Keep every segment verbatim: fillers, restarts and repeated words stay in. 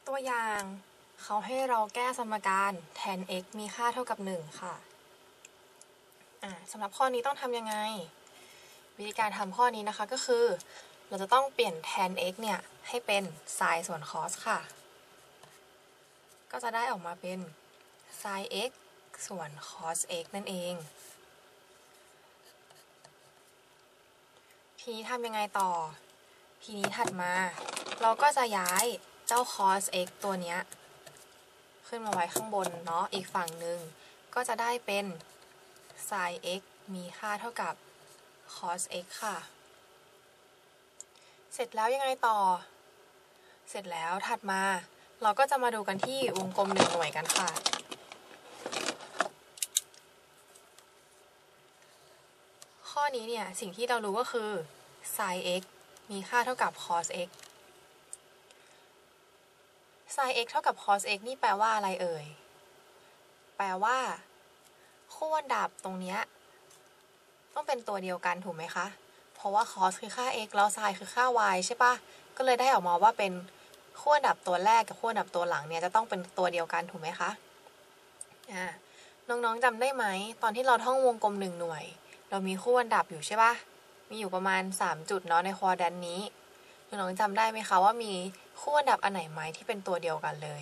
ตัวอย่างเขาให้เราแก้สมการ tan x มีค่าเท่ากับหนึ่งค่ะอ่าสำหรับข้อนี้ต้องทำยังไงวิธีการทำข้อนี้นะคะก็คือเราจะต้องเปลี่ยน tan x เนี่ยให้เป็น sin ส่วน cos ค่ะก็จะได้ออกมาเป็น sin x ส่วน cos x นั่นเองทีนี้ทำยังไงต่อทีนี้ถัดมาเราก็จะย้ายเจ้า cos x ตัวเนี้ยขึ้นมาไว้ข้างบนเนาะอีกฝั่งหนึ่งก็จะได้เป็น sin x มีค่าเท่ากับ cos x ค่ะเสร็จแล้วยังไงต่อเสร็จแล้วถัดมาเราก็จะมาดูกันที่วงกลมหนึ่งหน่วยกันค่ะข้อนี้เนี่ยสิ่งที่เรารู้ก็คือ sin x มีค่าเท่ากับ cos x sin x เท่ากับ cos x นี่แปลว่าอะไรเอ่ยแปลว่าคู่อันดับตรงเนี้ยต้องเป็นตัวเดียวกันถูกไหมคะเพราะว่า cos คือค่า x แล้ว sin คือค่า y ใช่ปะก็เลยได้ออกมาว่าเป็นคู่อันดับตัวแรกกับคู่อันดับตัวหลังเนี่ยจะต้องเป็นตัวเดียวกันถูกไหมคะอ่าน้องๆจำได้ไหมตอนที่เราท่องวงกลมหนึ่งหน่วยเรามีคู่อันดับอยู่ใช่ปะมีอยู่ประมาณสามจุดเนาะในควอแดนนี้น้องๆจำได้ไหมคะว่ามีคู่อันดับอันไหนไหมที่เป็นตัวเดียวกันเลย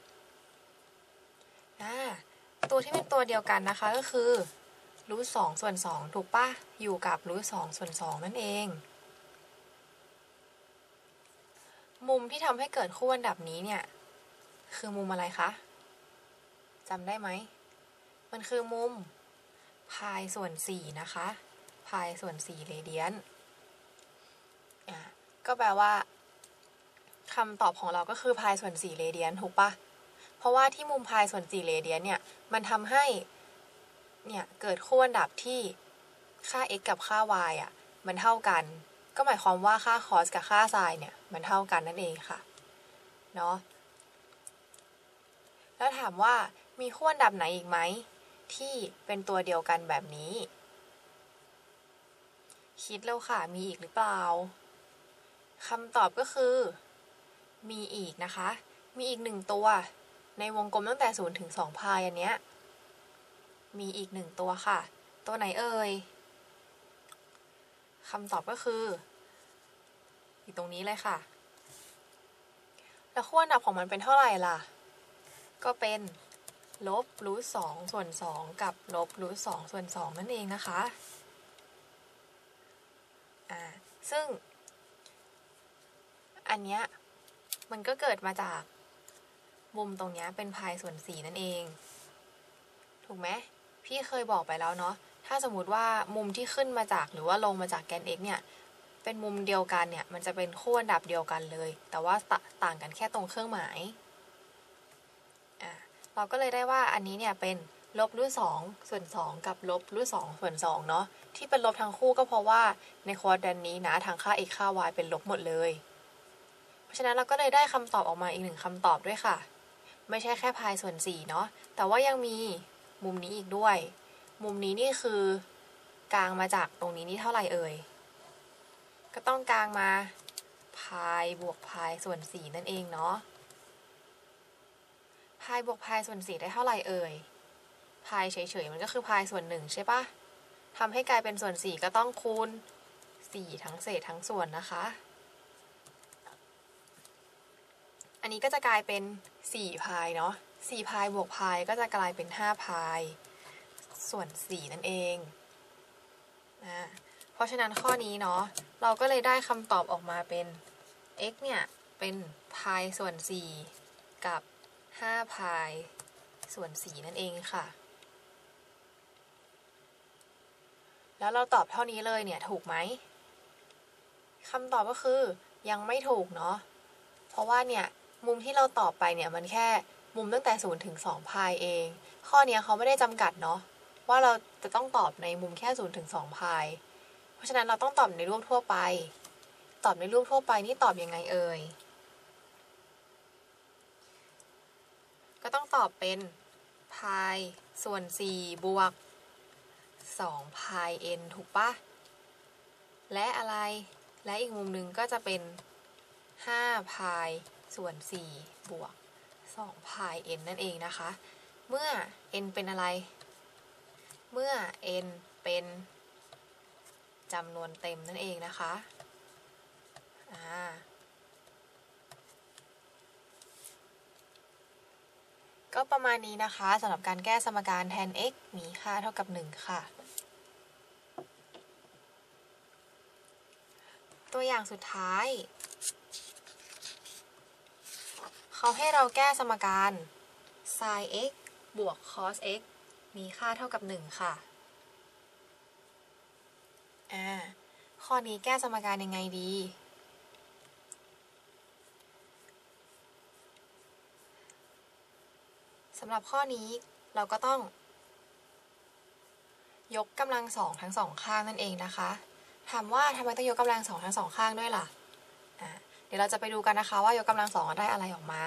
อ่าตัวที่เป็นตัวเดียวกันนะคะก็คือรูทสองส่วนสองถูกปะอยู่กับรูทสองส่วนสองนั่นเองมุมที่ทำให้เกิดคู่อันดับนี้เนี่ยคือมุมอะไรคะจำได้ไหมมันคือมุมพายส่วนสี่นะคะพายส่วนสี่เรเดียนอ่าก็แปลว่าคำตอบของเราก็คือพายส่วนสี่เรเดียนถูกปะเพราะว่าที่มุมพายส่วนสี่เรเดียนเนี่ยมันทำให้เนี่ยเกิดคู่อันดับที่ค่า x กับค่า y อ่ะมันเท่ากันก็หมายความว่าค่า cos กับค่า sin เนี่ยมันเท่ากันนั่นเองค่ะเนาะแล้วถามว่ามีคู่อันดับไหนอีกไหมที่เป็นตัวเดียวกันแบบนี้คิดแล้วค่ะมีอีกหรือเปล่าคำตอบก็คือมีอีกนะคะมีอีกหนึ่งตัวในวงกลมตั้งแต่ศูนย์ถึงสองพายอันเนี้ยมีอีกหนึ่งตัวค่ะตัวไหนเอ่ยคำตอบก็คืออยู่ตรงนี้เลยค่ะแล้วคู่อันดับของมันเป็นเท่าไหร่ล่ะก็เป็นลบรูทสองส่วนสองกับลบรูทสองส่วนสองนั่นเองนะคะอ่าซึ่งอันเนี้ยมันก็เกิดมาจากมุมตรงนี้เป็นพายส่วนสี่นั่นเองถูกไหมพี่เคยบอกไปแล้วเนาะถ้าสมมติว่ามุมที่ขึ้นมาจากหรือว่าลงมาจากแกน x เนี่ยเป็นมุมเดียวกันเนี่ยมันจะเป็นคู่อันดับเดียวกันเลยแต่ว่าต่างกันแค่ตรงเครื่องหมายอ่าเราก็เลยได้ว่าอันนี้เนี่ยเป็นลบรูทสองส่วนสองกับลบรูทสองส่วนสองเนาะที่เป็นลบทั้งคู่ก็เพราะว่าในควอดแดนนี้นะทางค่า x ค่า y เป็นลบหมดเลยเพราะฉะนั้นเราก็เลยได้คำตอบออกมาอีกหนึ่งคำตอบด้วยค่ะไม่ใช่แค่พายส่วนสี่เนาะแต่ว่ายังมีมุมนี้อีกด้วยมุมนี้นี่คือกางมาจากตรงนี้นี่เท่าไหร่เอ่ยก็ต้องกางมาพายบวกพายส่วนสี่นั่นเองเนาะพายบวกพายส่วนสี่ได้เท่าไหร่เอ่ยพายเฉยๆมันก็คือพายส่วนหนึ่งใช่ปะทำให้กลายเป็นส่วนสี่ก็ต้องคูณสี่ทั้งเศษทั้งส่วนนะคะอันนี้ก็จะกลายเป็นสี่พายเนาะสี่พายบวกพายก็จะกลายเป็นห้าพายส่วนสี่นั่นเองอ่าเพราะฉะนั้นข้อนี้เนาะเราก็เลยได้คำตอบออกมาเป็น x เนี่ยเป็นพายส่วนสี่กับห้าพายส่วนสี่นั่นเองค่ะแล้วเราตอบเท่านี้เลยเนี่ยถูกไหมคำตอบก็คือยังไม่ถูกเนาะเพราะว่าเนี่ยมุมที่เราตอบไปเนี่ยมันแค่มุมตั้งแต่ศูนย์ถึงสองพายเองข้อนี้เขาไม่ได้จำกัดเนาะว่าเราจะต้องตอบในมุมแค่ศูนย์ถึงสองพายเพราะฉะนั้นเราต้องตอบในรูปทั่วไปตอบในรูปทั่วไปนี่ตอบยังไงเอ่ยก็ต้องตอบเป็นพายส่วนสี่บวกสองพาย n ถูกปะและอะไรและอีกมุมหนึ่งก็จะเป็นห้าพายส่วนสี่บวกสองพาย n นั่นเองนะคะเมื่อ n เป็นอะไรเมื่อ n เป็นจำนวนเต็มนั่นเองนะคะอ่าก็ประมาณนี้นะคะสำหรับการแก้สมการแทน x มีค่าเท่ากับหนึ่งค่ะตัวอย่างสุดท้ายเขาให้เราแก้สมการ sin x บวก cos x มีค่าเท่ากับหนึ่งค่ะอ่าข้อนี้แก้สมการยังไงดีสำหรับข้อนี้เราก็ต้องยกกำลังสองทั้งสองข้างนั่นเองนะคะถามว่าทำไมต้องยกกำลังสองทั้งสองข้างด้วยล่ะอ่าเดี๋ยวเราจะไปดูกันนะคะว่ายกกำลังสองได้อะไรออกมา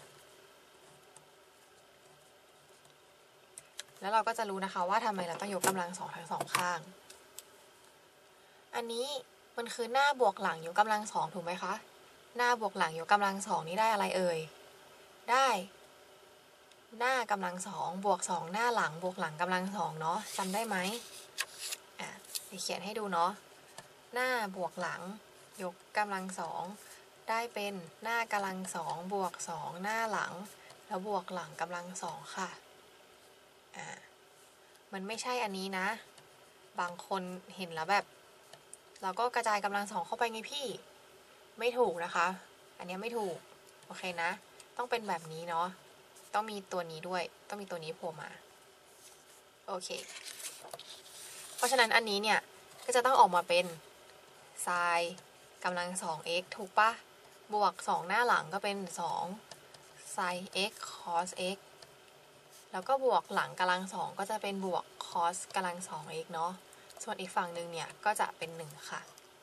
แล้วเราก็จะรู้นะคะว่าทำไมเราต้องยกกำลังสองทั้งสองข้างอันนี้มันคือหน้าบวกหลังยกกำลังสองถูกไหมคะหน้าบวกหลังยกกำลังสองนี่ได้อะไรเอ่ยได้หน้ากำลังสองบวกสองหน้าหลังบวกหลังกำลังสองเนาะจำได้ไหมอ่ะเดี๋ยวเขียนให้ดูเนาะหน้าบวกหลังยกกำลังสองได้เป็นหน้ากำลังสองบวกสองหน้าหลังแล้วบวกหลังกำลังสองค่ะอ่ะมันไม่ใช่อันนี้นะบางคนเห็นแล้วแบบเราก็กระจายกำลังสองเข้าไปไงพี่ไม่ถูกนะคะอันนี้ไม่ถูกโอเคนะต้องเป็นแบบนี้เนาะต้องมีตัวนี้ด้วยต้องมีตัวนี้โผล่มาโอเคเพราะฉะนั้นอันนี้เนี่ยก็จะต้องออกมาเป็น sin กำลัง สอง x ถูกปะบวกสองหน้าหลังก็เป็นสอง sin x cos x แล้วก็บวกหลังกำลังสองก็จะเป็นบวก cos กำลัง สอง x เนาะส่วนอีกฝั่งหนึ่งเนี่ยก็จะเป็นหนึ่งค่ะ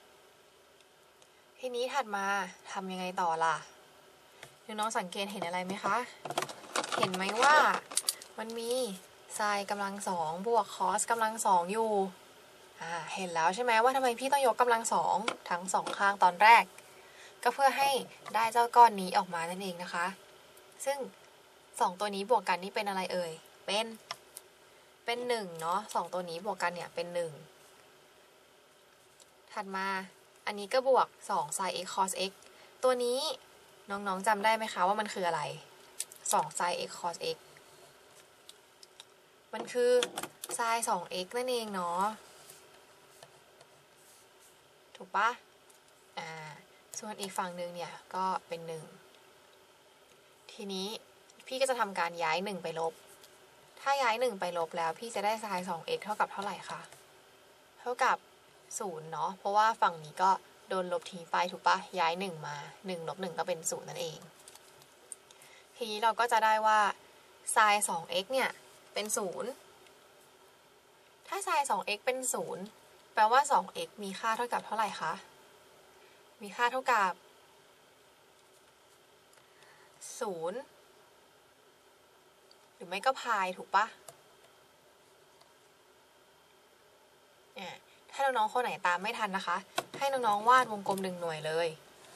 ทีนี้ถัดมาทำยังไงต่อล่ะน้องๆสังเกตเห็นอะไรไหมคะเห็นไหมว่ามันมี sin กำลังสองบวก cos กำลังสองอยู่อ่าเห็นแล้วใช่ไหมว่าทำไมพี่ต้องยกกำลังสองทั้งสองข้างตอนแรกก็เพื่อให้ได้เจ้าก้อนนี้ออกมานั่นเองนะคะซึ่งสองตัวนี้บวกกันนี่เป็นอะไรเอ่ยเป็นเป็นหนึ่งเนาะสองตัวนี้บวกกันเนี่ยเป็นหนึ่งถัดมาอันนี้ก็บวกสอง sin x cos x ตัวนี้น้องๆจำได้ไหมคะว่ามันคืออะไรสอง sin x cos x มันคือ sin สอง x นั่นเองเนาะถูกปะอ่าส่วนอีกฝั่งหนึ่งเนี่ยก็เป็นหนึ่งทีนี้พี่ก็จะทำการย้ายหนึ่งไปลบถ้าย้ายหนึ่งไปลบแล้วพี่จะได้ sin สอง x เท่ากับเท่าไหร่คะเท่ากับศูนย์เนาะเพราะว่าฝั่งนี้ก็โดนลบทิ้งไปถูกปะย้ายหนึ่งมาหนึ่งลบหนึ่งก็เป็นศูนย์นั่นเองทีนี้เราก็จะได้ว่า sin สอง x เนี่ยเป็นศูนย์ถ้า sin สอง x เป็นศูนย์แปลว่า สอง x มีค่าเท่ากับเท่าไหร่คะมีค่าเท่ากับศูนย์หรือไม่ก็พายถูกปะอ่าถ้าน้องๆคนไหนตามไม่ทันนะคะให้น้องๆวาดวงกลมหนึ่งหน่วยเลย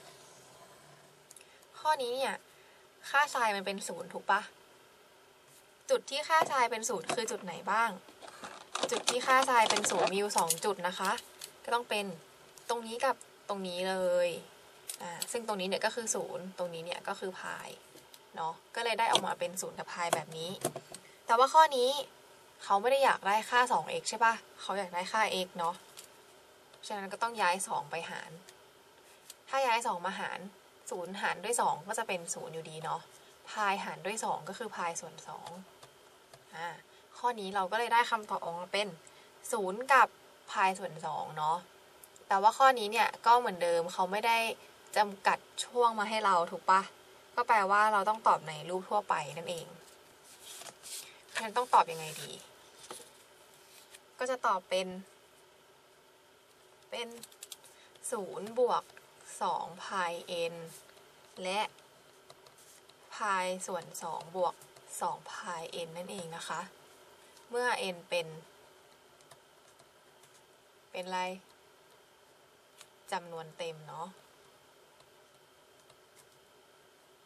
ข้อนี้เนี่ยค่าไซน์มันเป็นศูนย์ถูกปะจุดที่ค่าไซน์เป็นศูนย์คือจุดไหนบ้างจุดที่ค่าไซน์เป็นศูนย์มีอยู่สองจุดนะคะก็ต้องเป็นตรงนี้กับตรงนี้เลยอ่าซึ่งตรงนี้เนี่ยก็คือศูนย์ตรงนี้เนี่ยก็คือพายเนาะก็เลยได้ออกมาเป็นศูนย์กับพายแบบนี้แต่ว่าข้อนี้เขาไม่ได้อยากได้ค่า สอง x ใช่ปะเขาอยากได้ค่า x เนาะฉะนั้นก็ต้องย้ายสองไปหารถ้าย้ายสองมาหารศูนย์หารด้วยสองก็จะเป็นศูนย์อยู่ดีเนาะพายหารด้วยสองก็คือพายส่วนสองอ่าข้อนี้เราก็เลยได้คำตอบออกมาเป็นศูนย์กับพายส่วนสองเนาะแต่ว่าข้อนี้เนี่ยก็เหมือนเดิมเขาไม่ได้จำกัดช่วงมาให้เราถูกปะก็แปลว่าเราต้องตอบในรูปทั่วไปนั่นเองฉะนั้นต้องตอบยังไงดีก็จะตอบเป็นเป็นศูนย์บวกสองพาย n และพายส่วนสองบวกสองพาย n นั่นเองนะคะเมื่อ n เป็นเป็นอะไรจำนวนเต็มเนาะ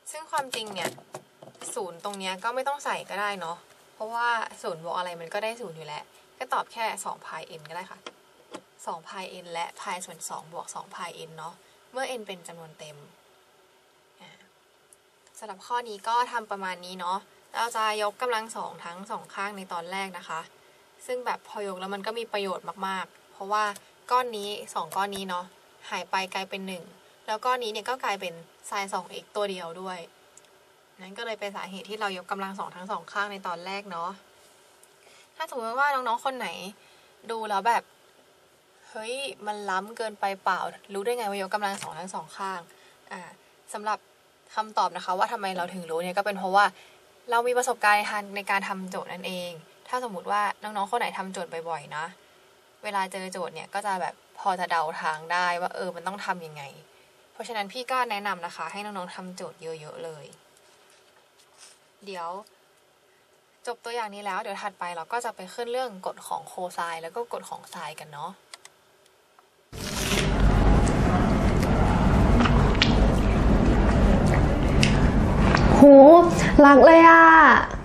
ซึ่งความจริงเนี่ยศูนย์ตรงเนี้ยก็ไม่ต้องใส่ก็ได้เนาะเพราะว่าศูนย์บวกอะไรมันก็ได้ศูนย์อยู่แล้วก็ตอบแค่สองพาย n ก็ได้ค่ะสองพาย n และพายส่วนสองบวกสองพาย n เนาะเมื่อ n เป็นจำนวนเต็มสำหรับข้อนี้ก็ทำประมาณนี้เนาะเราจะยกกำลังสองทั้งสองข้างในตอนแรกนะคะซึ่งแบบพอยกแล้วมันก็มีประโยชน์มากๆเพราะว่าก้อนนี้สองก้อนนี้เนาะหายไปกลายเป็นหนึ่งแล้วก้อนนี้เนี่ยก็กลายเป็นไซน์ สอง x ตัวเดียวด้วยนั่นก็เลยเป็นสาเหตุที่เรายกกำลังสองทั้งสองข้างในตอนแรกเนาะถ้าสมมติว่าน้องๆคนไหนดูแล้วแบบเฮ้ยมันล้ำเกินไปเปล่ารู้ได้ไงว่ายกกำลังสองทั้งสองข้างอ่าสำหรับคำตอบนะคะว่าทำไมเราถึงรู้เนี่ยก็เป็นเพราะว่าเรามีประสบการณ์ในการทำโจทย์นั่นเองถ้าสมมติว่าน้องๆคนไหนทำโจทย์บ่อยๆนะเวลาเจอโจทย์เนี่ยก็จะแบบพอจะเดาทางได้ว่าเออมันต้องทำยังไงเพราะฉะนั้นพี่ก็แนะนำนะคะให้น้องๆทำโจทย์เยอะๆเลยเดี๋ยวจบตัวอย่างนี้แล้วเดี๋ยวถัดไปเราก็จะไปขึ้นเรื่องกฎของโคไซน์แล้วก็กฎของไซน์กันเนาะโหรักเลยอ่ะ